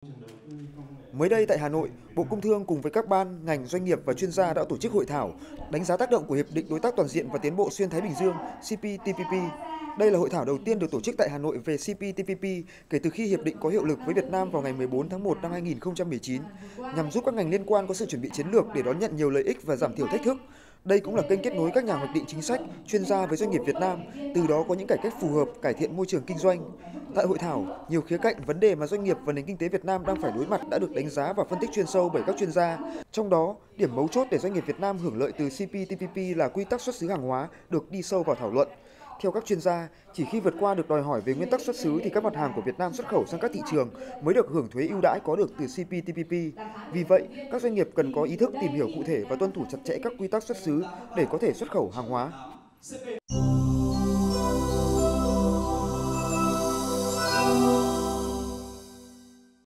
Mới đây tại Hà Nội, Bộ Công Thương cùng với các ban, ngành, doanh nghiệp và chuyên gia đã tổ chức hội thảo đánh giá tác động của Hiệp định Đối tác Toàn diện và Tiến bộ Xuyên Thái Bình Dương CPTPP. Đây là hội thảo đầu tiên được tổ chức tại Hà Nội về CPTPP kể từ khi hiệp định có hiệu lực với Việt Nam vào ngày 14 tháng 1 năm 2019, nhằm giúp các ngành liên quan có sự chuẩn bị chiến lược để đón nhận nhiều lợi ích và giảm thiểu thách thức. Đây cũng là kênh kết nối các nhà hoạch định chính sách, chuyên gia với doanh nghiệp Việt Nam, từ đó có những cải cách phù hợp, cải thiện môi trường kinh doanh. Tại hội thảo, nhiều khía cạnh vấn đề mà doanh nghiệp và nền kinh tế Việt Nam đang phải đối mặt đã được đánh giá và phân tích chuyên sâu bởi các chuyên gia. Trong đó, điểm mấu chốt để doanh nghiệp Việt Nam hưởng lợi từ CPTPP là quy tắc xuất xứ hàng hóa được đi sâu vào thảo luận. Theo các chuyên gia, chỉ khi vượt qua được đòi hỏi về nguyên tắc xuất xứ thì các mặt hàng của Việt Nam xuất khẩu sang các thị trường mới được hưởng thuế ưu đãi có được từ CPTPP. Vì vậy, các doanh nghiệp cần có ý thức tìm hiểu cụ thể và tuân thủ chặt chẽ các quy tắc xuất xứ để có thể xuất khẩu hàng hóa.